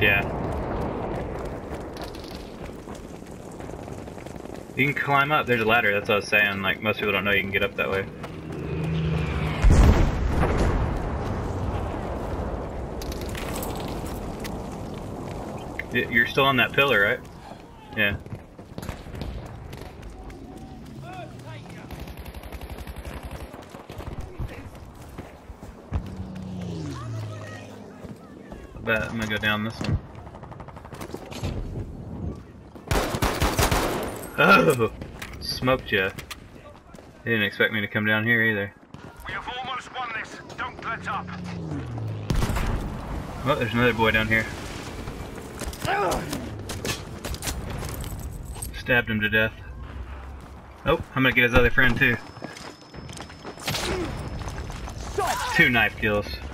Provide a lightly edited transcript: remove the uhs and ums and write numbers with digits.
Yeah. You can climb up. There's a ladder. That's what I was saying. Like, most people don't know you can get up that way. You're still on that pillar, right? Yeah. I bet I'm gonna go down this one. Oh! Smoked ya. He didn't expect me to come down here either. We have almost won this. Don't let up. Oh, there's another boy down here. Stabbed him to death. Oh, I'm gonna get his other friend too. 2 knife kills.